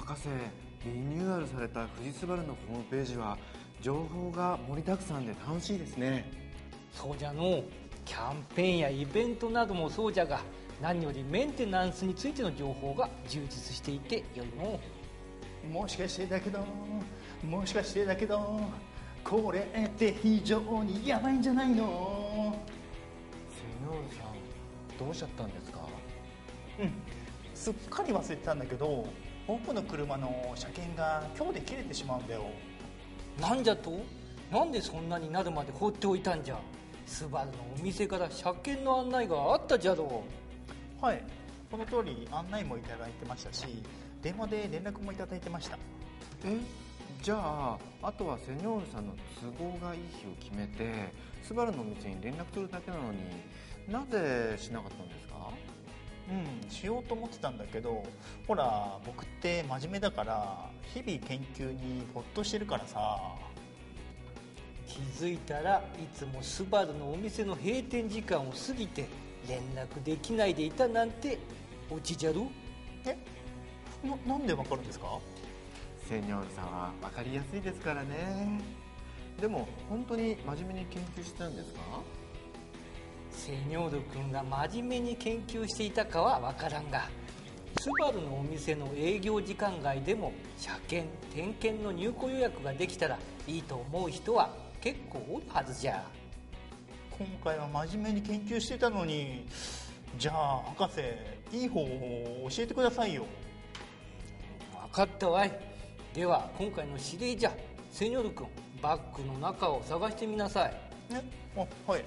博士、リニューアルされた富士スバルのホームページは情報が盛りだくさんで楽しいですね。 そうじゃのう。キャンペーンやイベントなどもそうじゃが、何よりメンテナンスについての情報が充実していてよいのう。 もしかしてだけどこれって非常にやばいんじゃないの？ セニョールさん、どうしちゃったんですか？ すっかり忘れてたんだけど、僕の車の車検が今日で切れてしまうんだよ。 なんじゃと？なんでそんなになるまで放っておいたんじゃ？スバルのお店から車検の案内があったじゃろう。 はい、その通り案内もいただいてましたし、電話で連絡もいただいてました。 じゃああとはセニョールさんの都合がいい日を決めてスバルのお店に連絡するだけなのに、なぜしなかったんですか？ しようと思ってたんだけど、ほら僕って真面目だから日々研究に没頭してるからさ。 気づいたらいつもスバルのお店の閉店時間を過ぎて連絡できないでいたなんてオチじゃろ。 なんでわかるんですか？ セニョールさんは分かりやすいですからね。でも本当に真面目に研究してたんですか？ セニョール君が真面目に研究していたかは分からんが、スバルのお店の営業時間外でも車検・点検の入庫予約ができたらいいと思う人は結構おるはずじゃ。 今回は真面目に研究してたのに。じゃあ博士、いい方法を教えてくださいよ。 分かったわい。では今回の指令じゃ。セニョール君、バッグの中を探してみなさい。 はい。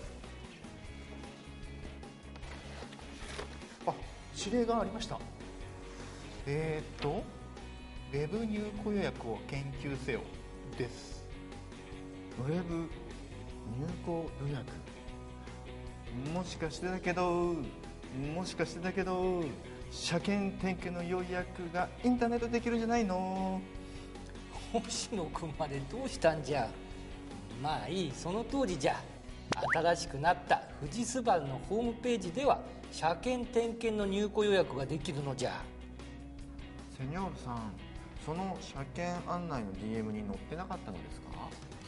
指令がありました。ウェブ入庫予約を研究せよです。 ウェブ入庫予約、もしかしてだけど車検点検の予約がインターネットでできるんじゃないの？ 星野君までどうしたんじゃ。まあいい、その通りじゃ。新しくなった富士スバルのホームページでは車検点検の入庫予約ができるのじゃ。 セニョールさん、その車検案内の DM に載ってなかったのですか？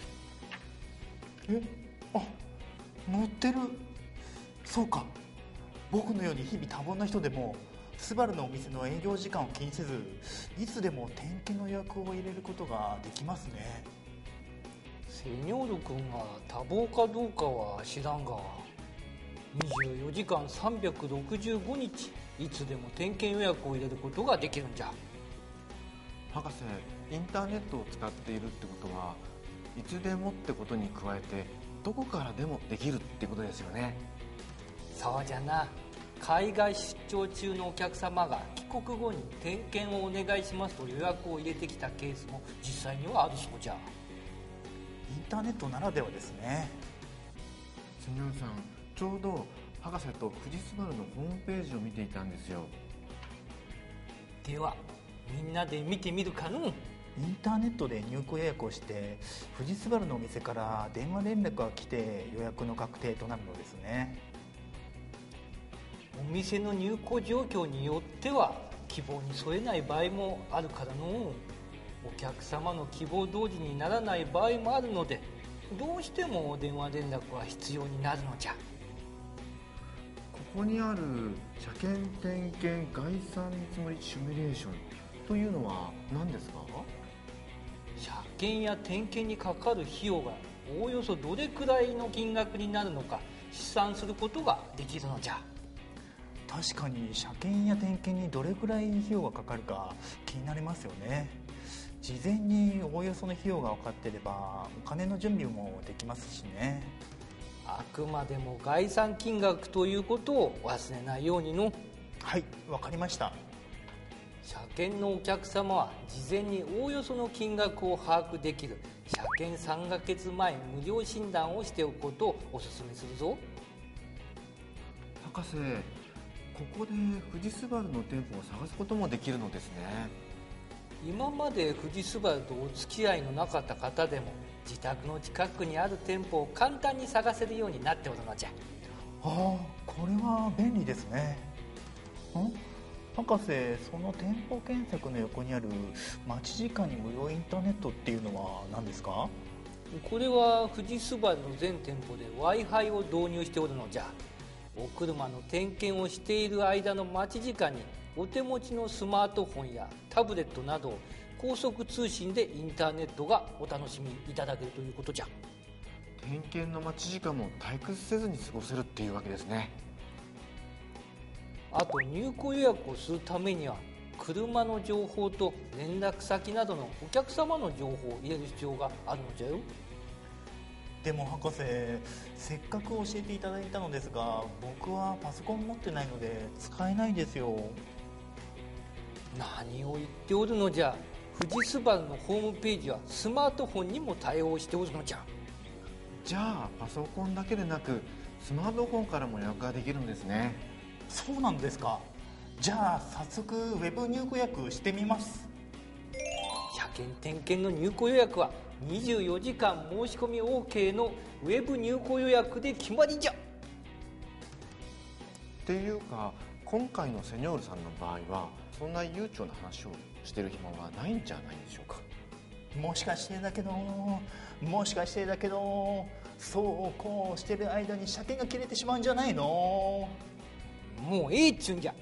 載ってる。そうか、僕のように日々多忙な人でもスバルのお店の営業時間を気にせず、いつでも点検の予約を入れることができますね。 セニョール君が多忙かどうかは知らんが、24時間365日いつでも点検予約を入れることができるんじゃ。 博士、インターネットを使っているってことはいつでもってことに加えてどこからでもできるってことですよね。 そうじゃな。海外出張中のお客様が帰国後に点検をお願いしますと予約を入れてきたケースも実際にはあるそうじゃ。 インターネットならではですね。 セニョールさん、ちょうど博士と富士スバルのホームページを見ていたんですよ。 ではみんなで見てみるかの。 インターネットで入庫予約をして富士スバルのお店から電話連絡が来て予約の確定となるのですね。 お店の入庫状況によっては希望に添えない場合もあるからの。お客様の希望通りにならない場合もあるので、どうしても電話連絡は必要になるのじゃ。 ここにある車検点検概算見積もりシミュレーションというのは何ですか？ 車検や点検にかかる費用がおおよそどれくらいの金額になるのか試算することができるのじゃ。 確かに車検や点検にどれくらい費用がかかるか気になりますよね。事前におおよその費用が分かっていればお金の準備もできますしね。 あくまでも概算金額ということを忘れないようにの。 はい、分かりました。 車検のお客様は事前におおよその金額を把握できる車検3ヶ月前無料診断をしておくことをお勧めするぞ。 博士、ここで富士スバルの店舗を探すこともできるのですね。 今まで富士スバルとお付き合いのなかった方でも自宅の近くにある店舗を簡単に探せるようになっておるのじゃ。 これは便利ですね。 博士、その店舗検索の横にある待ち時間に無料インターネットっていうのは何ですか？ これは富士スバルの全店舗で Wi-Fi を導入しておるのじゃ。お車の点検をしている間の待ち時間にお手持ちのスマートフォンやタブレットなど高速通信でインターネットがお楽しみいただけるということじゃ。 点検の待ち時間も退屈せずに過ごせるっていうわけですね。 あと入庫予約をするためには車の情報と連絡先などのお客様の情報を入れる必要があるのじゃよ。 でも博士、せっかく教えていただいたのですが、僕はパソコン持ってないので使えないですよ。 何を言っておるのじゃ。富士スバルのホームページはスマートフォンにも対応しておるのじゃ。 じゃあパソコンだけでなくスマートフォンからも予約ができるんですね。 そうなんですか。じゃあ早速ウェブ入庫予約してみます。 車検点検の入庫予約は24時間申し込み OK のウェブ入庫予約で決まりじゃ。 っていうか今回のセニョールさんの場合はそんな悠長な話をしてる暇はないんじゃないでしょうか。 もしかしてだけどそうこうしてる間に車検が切れてしまうんじゃないの？ もうええっちゅうんじゃ。